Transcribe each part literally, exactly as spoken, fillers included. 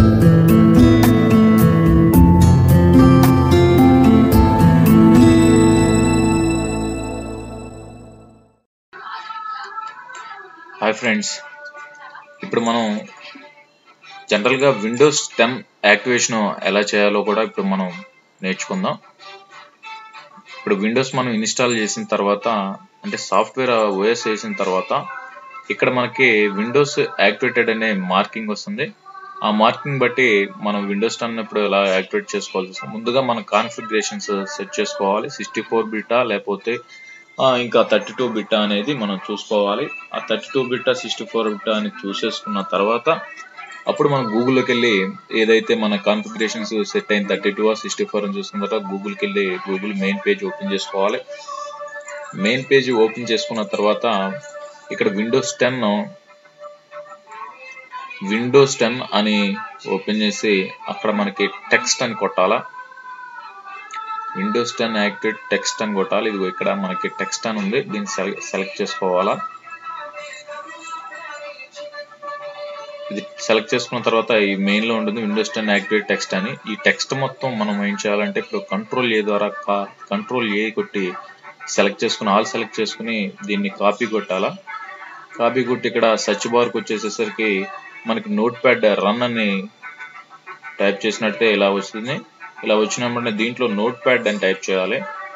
Hi friends, ఇప్పుడు మనం జనరల్గా విండోస్ టెన్ యాక్టివేషన్ ఎలా చేయాలో కూడా ఇప్పుడు మనం నేర్చుకుందాం. ఇప్పుడు విండోస్ మనం ఇన్స్టాల్ చేసిన తర్వాత, అంటే సాఫ్ట్వేర్ ఓఎస్ వేసిన తర్వాత, ఇక్కడ మనకి విండోస్ యాక్టివేటెడ్ అనే మార్కింగ్ వస్తుంది. ఆ మార్కింగ్ బట్టి మనం విండోస్ టెన్ ఇప్పుడు ఎలా యాక్టివేట్ చేసుకోవాల్సి వస్తుంది. ముందుగా మన కాన్ఫిగరేషన్స్ సెట్ చేసుకోవాలి. సిక్స్టీ ఫోర్ బిటా లేకపోతే ఇంకా థర్టీ టూ బిట్టా అనేది మనం చూసుకోవాలి. ఆ thirty two bit sixty four bit అని చూసేసుకున్న తర్వాత అప్పుడు మనం గూగుల్లోకి వెళ్ళి ఏదైతే మన కాన్ఫిగరేషన్స్ సెట్ అయిన థర్టీ టూ సిక్స్టీ ఫోర్ అని చూసుకున్న తర్వాత గూగుల్కి వెళ్ళి గూగుల్ మెయిన్ పేజ్ ఓపెన్ చేసుకోవాలి. మెయిన్ పేజ్ ఓపెన్ చేసుకున్న తర్వాత ఇక్కడ విండోస్ టెన్ విండోస్ టెన్ అని ఓపెన్ చేసి అక్కడ మనకి టెక్స్ట్ అని కొట్టాలా. విండోస్ టెన్ యాక్టివేట్ టెక్స్ట్ అని కొట్టాలి. ఇది ఇక్కడ మనకి టెక్స్ట్ అని ఉంది, దీన్ని సెలెక్ట్ చేసుకోవాలా. ఇది సెలెక్ట్ చేసుకున్న తర్వాత ఈ మెయిన్ లో ఉంటుంది విండోస్ టెన్ యాక్టివేట్ టెక్స్ట్ అని. ఈ టెక్స్ట్ మొత్తం మనం ఏం చేయాలంటే ఇప్పుడు కంట్రోల్ ఏ ద్వారా కంట్రోల్ ఏ కొట్టి సెలెక్ట్ చేసుకుని ఆల్ సెలెక్ట్ చేసుకుని దీన్ని కాపీ కొట్టాలా. కాపీ కొట్టి ఇక్కడ సర్చ్ బార్కి వచ్చేసేసరికి మనకి నోట్ ప్యాడ్ రన్ అని టైప్ చేసినట్టే ఇలా వస్తుంది. ఇలా వచ్చినప్పుడు దీంట్లో నోట్ ప్యాడ్ అని టైప్ చేయాలి.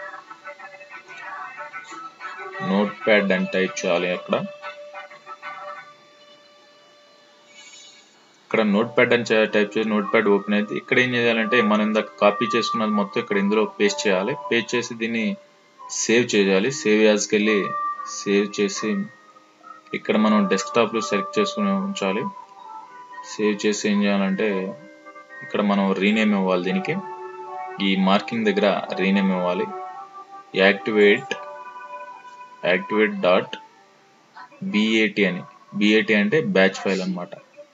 నోట్ ప్యాడ్ అని టైప్ చేయాలి. అక్కడ ఇక్కడ నోట్ ప్యాడ్ అని టైప్ చేసి నోట్ ప్యాడ్ ఓపెన్ అయితే ఇక్కడ ఏం చేయాలంటే మనం ఇందాక కాపీ చేసుకున్నది మొత్తం ఇక్కడ ఇందులో పేస్ట్ చేయాలి. పేస్ట్ చేసి దీన్ని సేవ్ చేయాలి. సేవ్ యాజ్కి వెళ్ళి సేవ్ చేసి ఇక్కడ మనం డెస్క్టాప్లో సెలెక్ట్ చేసుకుని ఉంచాలి. సేవ్ చేసి ఏం చేయాలంటే ఇక్కడ మనం రీనేమ్ ఇవ్వాలి. దీనికి ఈ మార్కింగ్ దగ్గర రీనేమ్ ఇవ్వాలి. యాక్టివేట్ యాక్టివేట్ డాట్ బిఏటి అని. బిఏటి అంటే బ్యాచ్ ఫైల్ అన్నమాట.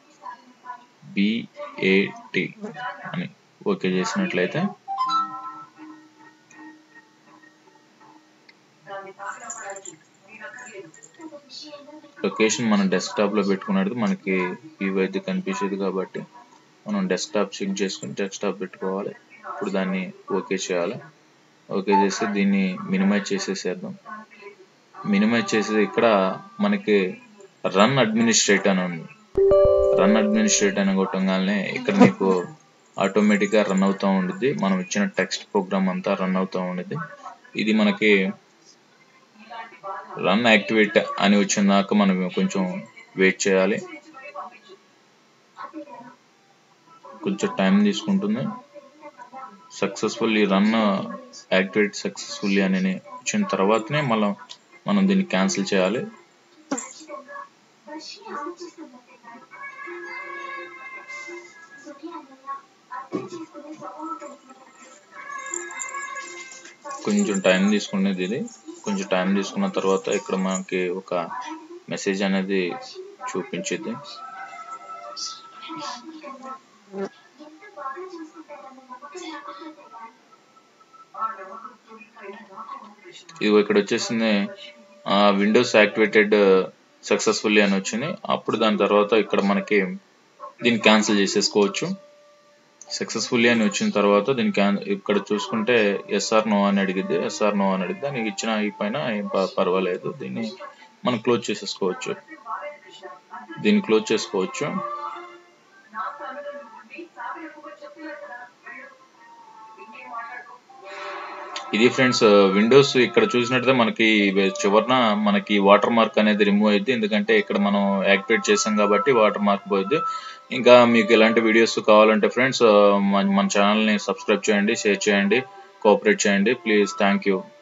బిఏటి అని ఓకే చేసినట్లయితే లొకేషన్ మన డెస్క్టాప్ లో పెట్టుకున్నది మనకి ఇవైతే కనిపించేది కాబట్టి మనం డెస్క్టాప్ చెక్ చేసుకుని డెస్క్టాప్ పెట్టుకోవాలి. ఇప్పుడు దాన్ని ఓకే చేయాలి. ఓకే చేసి దీన్ని మినిమైజ్ చేసేసేద్దాం. మినిమైజ్ చేసేది ఇక్కడ మనకి రన్ అడ్మినిస్ట్రేట్ అని ఉంది. రన్ అడ్మినిస్ట్రేట్ అని కొట్టగానే ఇక్కడ మీకు ఆటోమేటిక్గా రన్ అవుతూ ఉండిద్ది. మనం ఇచ్చిన టెక్స్ట్ ప్రోగ్రామ్ అంతా రన్ అవుతూ ఉండిద్ది. ఇది మనకి రన్ యాక్టివేట్ అని వచ్చిన దాకా మనం కొంచెం వెయిట్ చేయాలి. కొంచెం టైం తీసుకుంటుంది. సక్సెస్ఫుల్లీ రన్ యాక్టివేట్ సక్సెస్ఫుల్లీ అని వచ్చిన తర్వాతనే మళ్ళీ మనం దీన్ని క్యాన్సిల్ చేయాలి. కొంచెం టైం తీసుకునేది ఇది. కొంచెం టైం తీసుకున్న తర్వాత ఇక్కడ మనకి ఒక మెసేజ్ అనేది చూపించింది. ఇది ఇక్కడ వచ్చేసింది విండోస్ యాక్టివేటెడ్ సక్సెస్ఫుల్లీ అని వచ్చింది. అప్పుడు దాని తర్వాత ఇక్కడ మనకి దీన్ని క్యాన్సిల్ చేసేసుకోవచ్చు. సక్సెస్ఫుల్లీ అని వచ్చిన తర్వాత దీన్ని క్యాన్ ఇక్కడ చూసుకుంటే ఎస్ఆర్ నో అని అడిగిద్ది. ఎస్ఆర్ నో అని అడిగిద్ది. నీకు ఇచ్చిన ఈ పైన ఏం పర్వాలేదు. దీన్ని మనం క్లోజ్ చేసేసుకోవచ్చు. దీన్ని క్లోజ్ చేసుకోవచ్చు. ఇది ఫ్రెండ్స్ విండోస్ ఇక్కడ చూసినట్లయితే మనకి చివరన మనకి వాటర్ మార్క్ అనేది రిమూవ్ అయ్యింది. ఎందుకంటే ఇక్కడ మనం యాక్టివేట్ చేసాం కాబట్టి వాటర్ మార్క్ పోయింది. ఇంకా మీకు ఇలాంటి వీడియోస్ కావాలంటే ఫ్రెండ్స్ మన ఛానల్ని సబ్స్క్రైబ్ చేయండి, షేర్ చేయండి, కోఆపరేట్ చేయండి ప్లీజ్. Thank you.